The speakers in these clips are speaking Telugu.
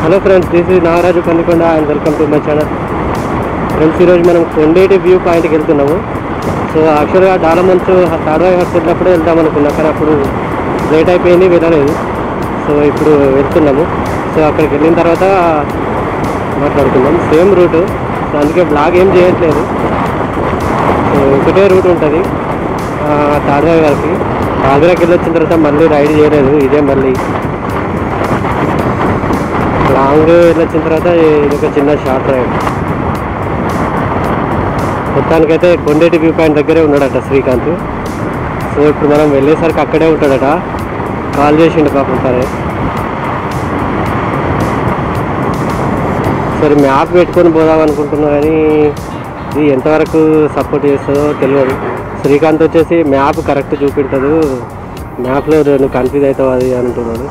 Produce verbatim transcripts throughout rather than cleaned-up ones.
Hello friends, this is Nagaraju Kandikonda and welcome to my channel. Friends, ఈరోజు మనం కొండేటి వ్యూ పాయింట్కి వెళ్తున్నాము. సో యాక్చువల్గా డాలమంచు తాడ్వాయి హట్స్ వెళ్ళినప్పుడే వెళ్దాం అనుకున్నాం, కానీ అప్పుడు లేట్ అయిపోయింది, వెళ్ళలేదు. సో ఇప్పుడు వెళ్తున్నాము. సో అక్కడికి వెళ్ళిన తర్వాత మాట్లాడుకుందాం. సేమ్ రూటు, సో అందుకే బ్లాగ్ ఏం చేయట్లేదు. సో ఒకటే రూట్ ఉంటుంది తాడ్వాయి వరకు. ఆగ్రాకి వెళ్ళి వచ్చిన తర్వాత మళ్ళీ రైడ్ చేయలేదు, ఇదే మళ్ళీ లాంగ్ వెళ్ళొచ్చిన తర్వాత ఇది ఒక చిన్న షార్ట్ రైడ్. మొత్తానికైతే కొండేటి వ్యూ పాయింట్ దగ్గరే ఉన్నాడట శ్రీకాంత్. సో ఇప్పుడు మనం వెళ్ళేసరికి అక్కడే ఉంటాడట. కాల్ చేసిండు పాపం. సరే సరే మ్యాప్ పెట్టుకొని పోదాం అనుకుంటున్నా, కానీ ఇది ఎంతవరకు సపోర్ట్ చేస్తుందో తెలియదు. శ్రీకాంత్ వచ్చేసి మ్యాప్ కరెక్ట్ చూపెడుతుంది, మ్యాప్లో నువ్వు కన్ఫ్యూజ్ అవుతావు అది అంటున్నాడు.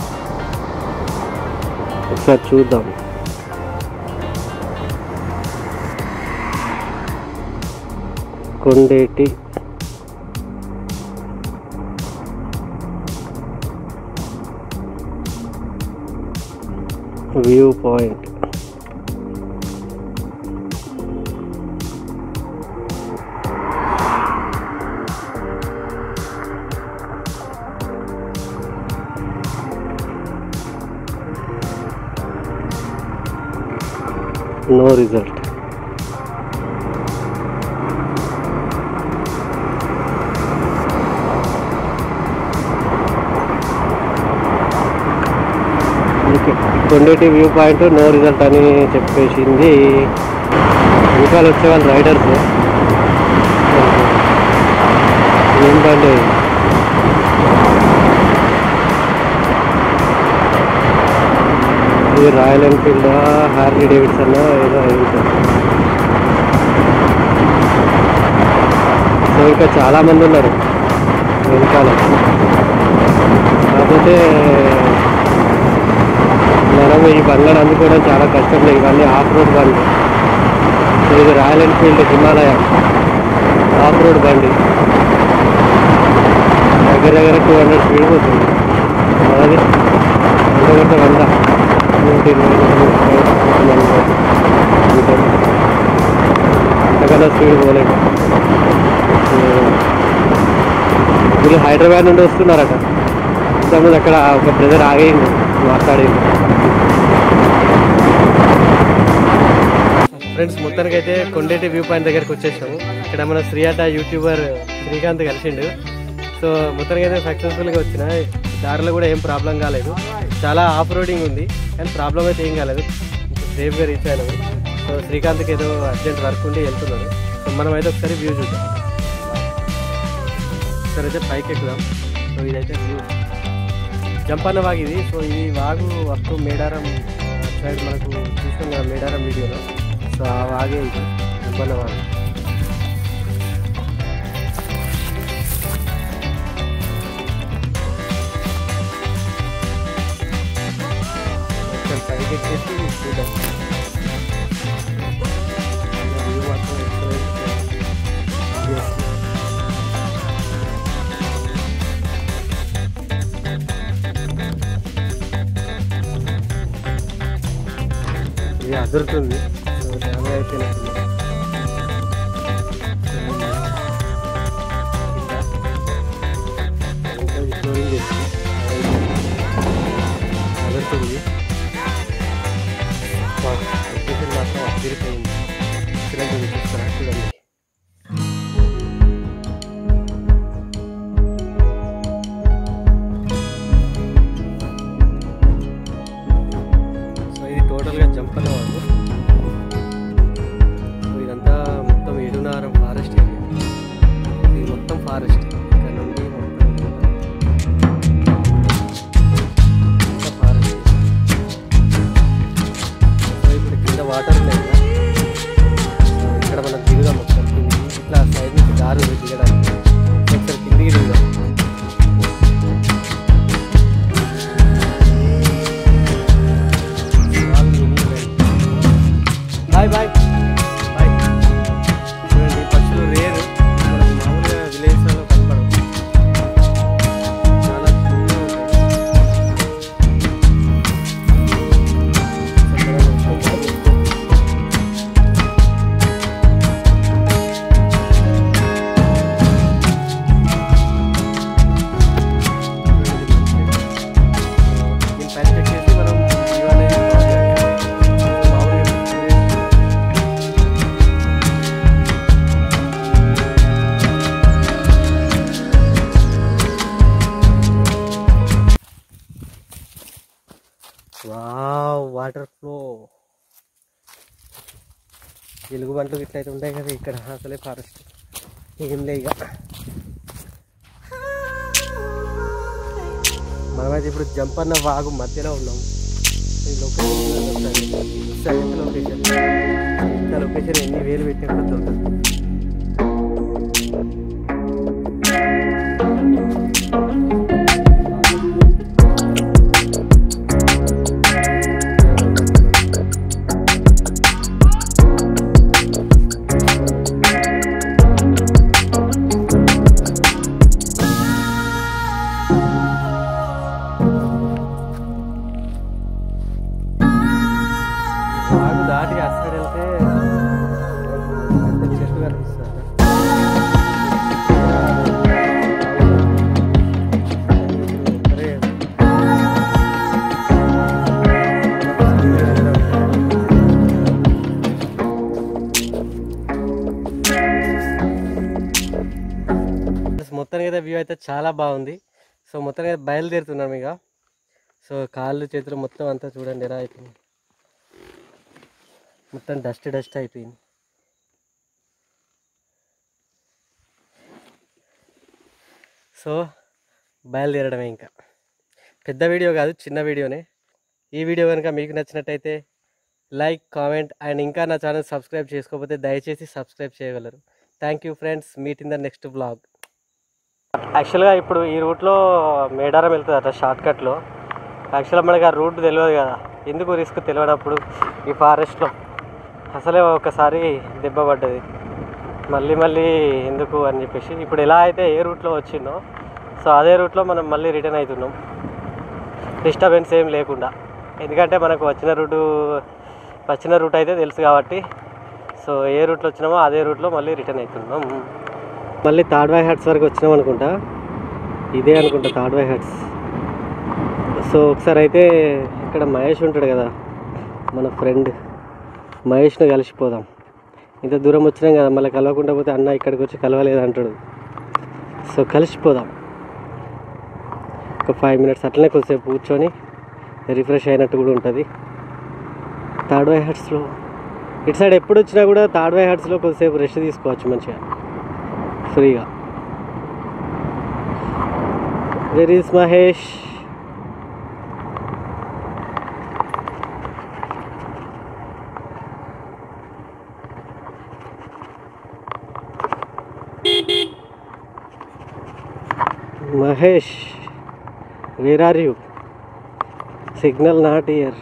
ఒకసారి చూద్దాం. Kondeti view point. No result. Okay, Kondeti view point no result అని చెప్పేసింది. ఇంకా వచ్చే వాళ్ళు రైడర్స్ ఏంటంటే ఇది రాయల్ ఎన్ఫీల్డ్, హార్లీ డేవిడ్సన్ ఏదో అయింది. సో ఇంకా చాలామంది ఉన్నారు వెనకాల. కాకపోతే మనం ఈ బండ్లను అందుకోవడం చాలా కష్టం. ఇవన్నీ ఆఫ్ రోడ్ బండి. సో ఇది royal enfield Himalaya off road బండి. దగ్గర దగ్గర టూ హండ్రెడ్ స్పీడ్ పోతుంది. అది వంద వంద అంతకన్నా స్పీడ్ పోలేదు. వీళ్ళు హైదరాబాద్ నుండి వస్తున్నారట. ఇంతకుముందు అక్కడ ఒక బ్రదర్ ఆగేయండి మాట్లాడేది. ఫ్రెండ్స్, మొత్తానికి అయితే కొండేటి వ్యూ పాయింట్ దగ్గరికి వచ్చేసాము. ఇక్కడ మన శ్రీయాట యూట్యూబర్ శ్రీకాంత్ కలిసిండు. సో మొత్తానికి అయితే సక్సెస్ఫుల్గా వచ్చిన. దారిలో కూడా ఏం ప్రాబ్లం కాలేదు. చాలా ఆఫ్ రోడింగ్ ఉంది, కానీ ప్రాబ్లం అయితే ఏం కాలేదు. సేఫ్గా రీచ్ అయినాము. సో శ్రీకాంత్కి ఏదో అర్జెంట్ వర్క్ ఉండి వెళ్తున్నాడు. సో మనం అయితే ఒకసారి వ్యూ చూద్దాం. ఒకసారి అయితే పైకి ఎక్కుదాం. సో ఇదైతే వ్యూ జంపన్న వాగు ఇది. సో ఇది వాగు అప్ టు మేడారం సైడ్ మనకు చూస్తాం కదా మేడారం వీడియోలో. సో ఆ వాగే ఇది జంపన్న వాగు. పైకి ఎక్కేసి చూద్దాం. వ్యూ మాత్రం ఇది అదురుతుంది. డ్యామేజ్ అయిపోయినట్టుంది. స్టోరింగ్ చేసి అదురుతుంది. ఎక్కేషన్ మాత్రం అదిరిపోయింది. ఇలాంటి చూపిస్తారా చూడండి. సో ఇది టోటల్గా జంపన్న వాగు. సో ఇదంతా మొత్తం ఏడునారం ఫారెస్ట్ ఏరియా. ఇది మొత్తం ఫారెస్ట్. ఇక్కడ నుండి మొత్తం ఫారెస్ట్. సో ఇప్పుడు కింద వాటర్ ఉన్నాయి కదా, ఇక్కడ మనం దిగుదాం. వావ్ వాటర్ ఫ్లో ఎలుగుబంట్లు ఇట్లా అయితే ఉంటాయి కదా ఇక్కడ అసలే ఫారెస్ట్ ఏం లే ఇక మనమైతే ఇప్పుడు జంపన్న వాగు మధ్యలో ఉన్నాం ఈ లొకేషన్ సెకండ్ లొకేషన్ ఇంత లొకేషన్ ఎన్ని వేలు పెట్టి కూడా దొరకదు దాటి అసలు వెళ్తే పెద్ద చెట్టు కనిపిస్తుంది మొత్తానికి అయితే వ్యూ అయితే చాలా బాగుంది. సో మొత్తానికి అయితే బయలుదేరుతున్నాం ఇక. సో కాళ్ళు చేతులు మొత్తం అంతా చూడండి ఎలా అయిపోయింది, మొత్తం డస్ట్ డస్ట్ అయిపోయింది. సో బయలుదేరడమే, ఇంకా పెద్ద వీడియో కాదు చిన్న వీడియోనే. ఈ వీడియో కనుక మీకు నచ్చినట్టయితే లైక్ కామెంట్ అండ్ ఇంకా నా ఛానల్ సబ్స్క్రైబ్ చేసుకోకపోతే దయచేసి సబ్స్క్రైబ్ చేయగలరు. Thank you friends, meet in the next blog. యాక్చువల్గా ఇప్పుడు ఈ రూట్లో మేడారం వెళ్తుంది అట్లా షార్ట్కట్లో. యాక్చువల్గా మనకి ఆ రూట్ తెలియదు కదా, ఎందుకు రిస్క్ తెలియనప్పుడు ఈ ఫారెస్ట్లో అసలే ఒకసారి దెబ్బ పడ్డది, మళ్ళీ మళ్ళీ ఎందుకు అని చెప్పేసి ఇప్పుడు ఎలా అయితే ఏ రూట్లో వచ్చిందో సో అదే రూట్లో మనం మళ్ళీ రిటర్న్ అవుతున్నాం, డిస్టర్బెన్స్ ఏం లేకుండా. ఎందుకంటే మనకు వచ్చిన రూటు వచ్చిన రూట్ అయితే తెలుసు కాబట్టి సో ఏ రూట్లో వచ్చినామో అదే రూట్లో మళ్ళీ రిటర్న్ అవుతున్నాం. మళ్ళీ తాడ్వాయి హట్స్ వరకు వచ్చినాం అనుకుంటా, ఇదే అనుకుంటా తాడ్వాయి హట్స్. సో ఒకసారి అయితే ఇక్కడ మహేష్ ఉంటాడు కదా మన ఫ్రెండ్, మహేష్ను కలిసిపోదాం. ఇంత దూరం వచ్చినాం కదా, మళ్ళీ కలవకుండా పోతే అన్న ఇక్కడికి వచ్చి కలవలేదు అంటాడు. సో కలిసిపోదాం, ఒక ఫైవ్ మినిట్స్ అట్లనే కొద్దిసేపు కూర్చొని రిఫ్రెష్ అయినట్టు కూడా ఉంటుంది. తాడ్వాయి హట్స్లో ఇటు సైడ్ ఎప్పుడు వచ్చినా కూడా తాడ్వాయి హట్స్లో కొద్దిసేపు రెస్ట్ తీసుకోవచ్చు మంచిగా ఫ్రీగా. Where is Mahesh? Mahesh, where are you? Signal not here.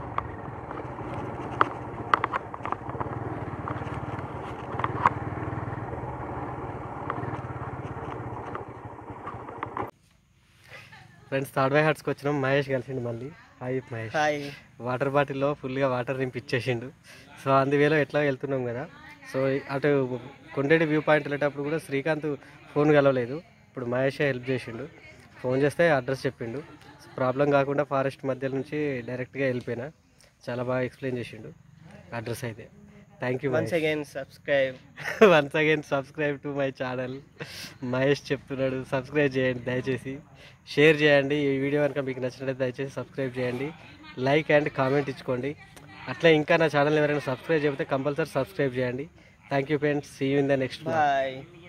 Friends Tadvai హట్స్కి వచ్చినాం, మహేష్ కలిసిండు మళ్ళీ. హాయ్ మహేష్. హాయ్. వాటర్ బాటిల్లో ఫుల్గా వాటర్ నింపిచ్చేసిండు. సో అందువేలో ఎట్లా వెళ్తున్నాం కదా, సో అటు కొండేటి వ్యూ పాయింట్ వెళ్ళేటప్పుడు కూడా శ్రీకాంత్ ఫోన్ కలవలేదు, ఇప్పుడు మహేషే హెల్ప్ చేసిండు. ఫోన్ చేస్తే అడ్రస్ చెప్పిండు, ప్రాబ్లం కాకుండా ఫారెస్ట్ మధ్య నుంచి డైరెక్ట్గా వెళ్ళిపోయినా. చాలా బాగా ఎక్స్ప్లెయిన్ చేసిండు అడ్రస్ అయితే. Thank you once again subscribe once again subscribe to my channel. Mahesh చెప్తున్నాడు సబ్స్క్రైబ్ చేయండి దయచేసి, షేర్ చేయండి. ఈ వీడియో కనుక మీకు నచ్చినట్లయితే దయచేసి సబ్స్క్రైబ్ చేయండి, లైక్ అండ్ కామెంట్ ఇచ్చుకోండి. అట్లా ఇంకా నా ఛానల్ ఎవరైనా సబ్స్క్రైబ్ చేయకపోతే కంపల్సరీ సబ్స్క్రైబ్ చేయండి. Thank you friends, see you in the next. Bye.